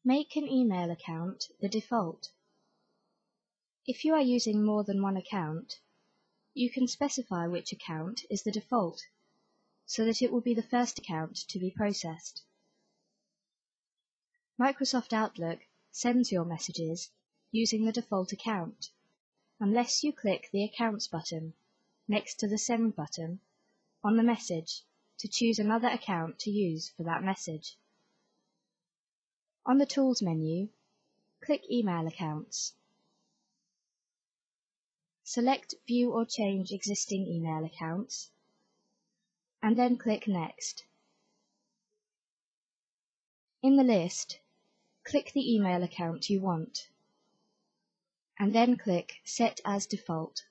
Make an email account the default. If you are using more than one account, you can specify which account is the default, so that it will be the first account to be processed. Microsoft Outlook sends your messages using the default account, unless you click the Accounts button next to the Send button on the message to choose another account to use for that message. On the Tools menu, click Email Accounts. Select View or Change Existing Email Accounts, and then click Next. In the list, click the email account you want, and then click Set as Default.